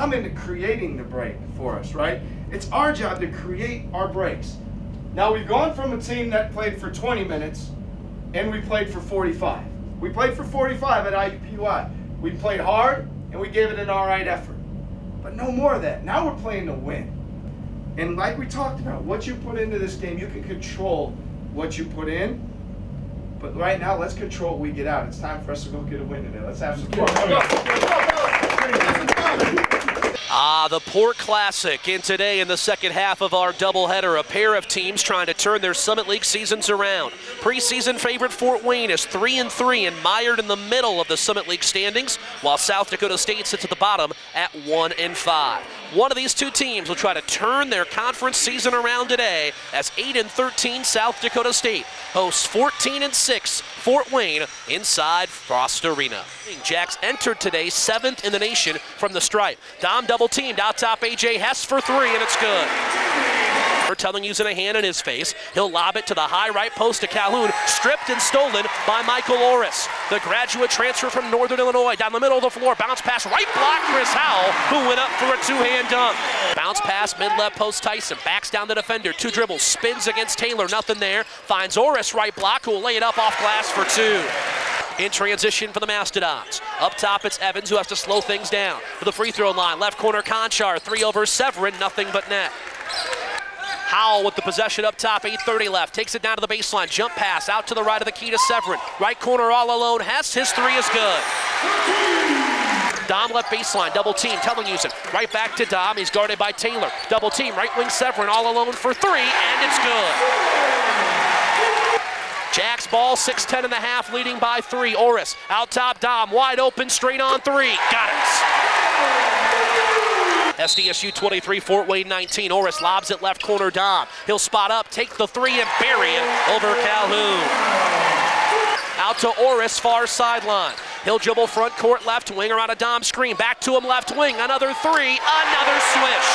I'm into creating the break for us, right? It's our job to create our breaks. Now we've gone from a team that played for 20 minutes and we played for 45. We played for 45 at IUPUI. We played hard and we gave it an all right effort. But no more of that. Now we're playing to win. And like we talked about, what you put into this game, you can control what you put in. But right now, let's control what we get out. It's time for us to go get a win today. Let's have some fun. The Port Classic in today in the second half of our doubleheader. A pair of teams trying to turn their Summit League seasons around. Preseason favorite Fort Wayne is 3-3 and mired in the middle of the Summit League standings, while South Dakota State sits at the bottom at 1-5. One of these two teams will try to turn their conference season around today as 8-13 South Dakota State hosts 14-6 Fort Wayne inside Frost Arena. Jacks entered today 7th in the nation from the stripe. Daum double teamed out top A.J. Hess for 3, and it's good. Telling using a hand in his face. He'll lob it to the high right post to Calhoun, stripped and stolen by Michael Orris. The graduate transfer from Northern Illinois down the middle of the floor. Bounce pass, right block, Chris Howell, who went up for a two-hand dunk. Bounce pass, mid-left post, Tyson backs down the defender. 2 dribbles, spins against Taylor, nothing there. Finds Orris, right block, who will lay it up off glass for 2. In transition for the Mastodons. Up top, it's Evans, who has to slow things down. For the free throw line, left corner, Conchar, 3 over Severin, nothing but net. Howell with the possession up top, 8:30 left. Takes it down to the baseline. Jump pass out to the right of the key to Severin. Right corner all alone. Hess, his 3 is good. Daum left baseline, double team, telling using. Right back to Daum, he's guarded by Taylor. Double team, right wing Severin all alone for 3, and it's good. Jacks ball, 6:10 and a half, leading by 3. Orris out top, Daum wide open, straight on 3. Got it. SDSU 23, Fort Wayne 19. Orris lobs it left corner, Daum. He'll spot up, take the 3 and bury it over Calhoun. Out to Orris, far sideline. He'll dribble front court left wing around a Daum screen. Back to him left wing, another 3, another swish.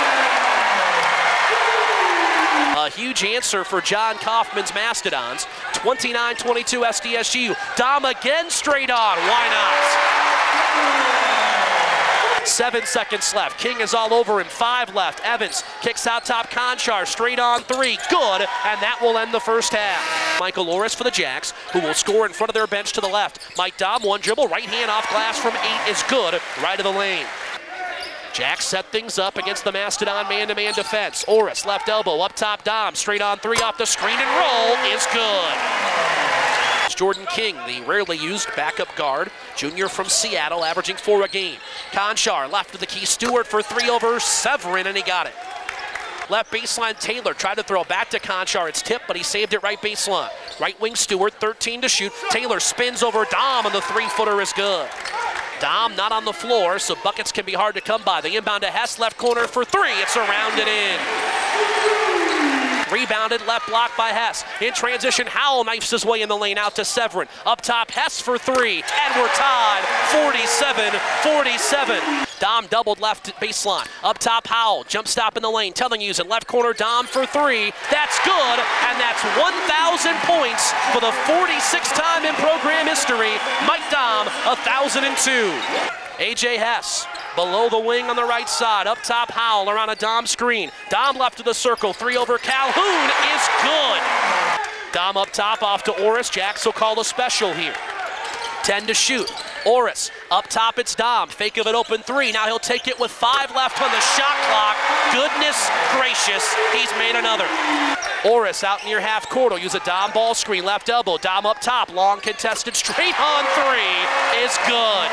A huge answer for John Kaufman's Mastodons. 29-22 SDSU. Daum again straight on, why not? 7 seconds left. King is all over him. 5 left. Evans kicks out top. Conchar straight on 3. Good, and that will end the first half. Michael Orris for the Jacks, who will score in front of their bench to the left. Mike Daum, 1 dribble, right hand off glass from 8 is good, right of the lane. Jacks set things up against the Mastodon man-to-man defense. Orris left elbow up top. Daum straight on 3 off the screen and roll is good. Jordan King, the rarely used backup guard, junior from Seattle, averaging 4 a game. Conchar left to the key, Stewart for 3 over Severin, and he got it. Left baseline, Taylor tried to throw back to Conchar. It's tipped, but he saved it right baseline. Right wing, Stewart, 13 to shoot. Taylor spins over Daum, and the 3-footer is good. Daum not on the floor, so buckets can be hard to come by. The inbound to Hess, left corner for 3. It's surrounded in. Rebounded, left block by Hess. In transition, Howell knifes his way in the lane out to Severin. Up top, Hess for 3, and we're tied, 47-47. Daum doubled left baseline. Up top, Howell, jump stop in the lane, telling you, in left corner, Daum for 3. That's good, and that's 1,000 points for the 46th time in program history. Mike Daum, 1,002. A.J. Hess, below the wing on the right side. Up top, Howell around a Daum screen. Daum left of the circle, 3 over Calhoun is good. Daum up top, off to Orris. Jacks will call a special here. 10 to shoot. Orris, up top it's Daum. Fake of an open 3. Now he'll take it with 5 left on the shot clock. Goodness gracious, he's made another. Orris out near half court. He'll use a Daum ball screen, left elbow. Daum up top, long contested, straight on 3 is good.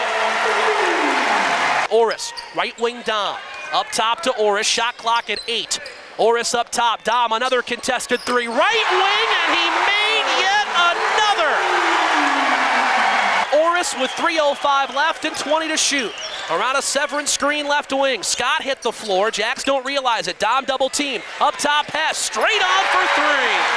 Orris, right wing Daum. Up top to Orris, shot clock at 8. Orris up top, Daum, another contested 3. Right wing, and he made yet another. Orris with 3:05 left and 20 to shoot. Around a Severin screen left wing. Scott hit the floor. Jacks don't realize it. Daum double team. Up top pass. Straight on for 3.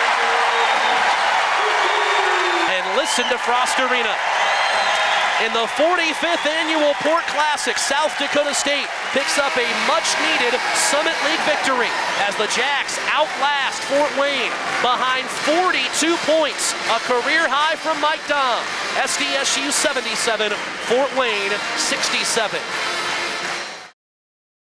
And listen to Frost Arena. In the 45th annual Port Classic, South Dakota State picks up a much-needed Summit League victory as the Jacks outlast Fort Wayne behind 42 points, a career high from Mike Daum. SDSU 77, Fort Wayne 67.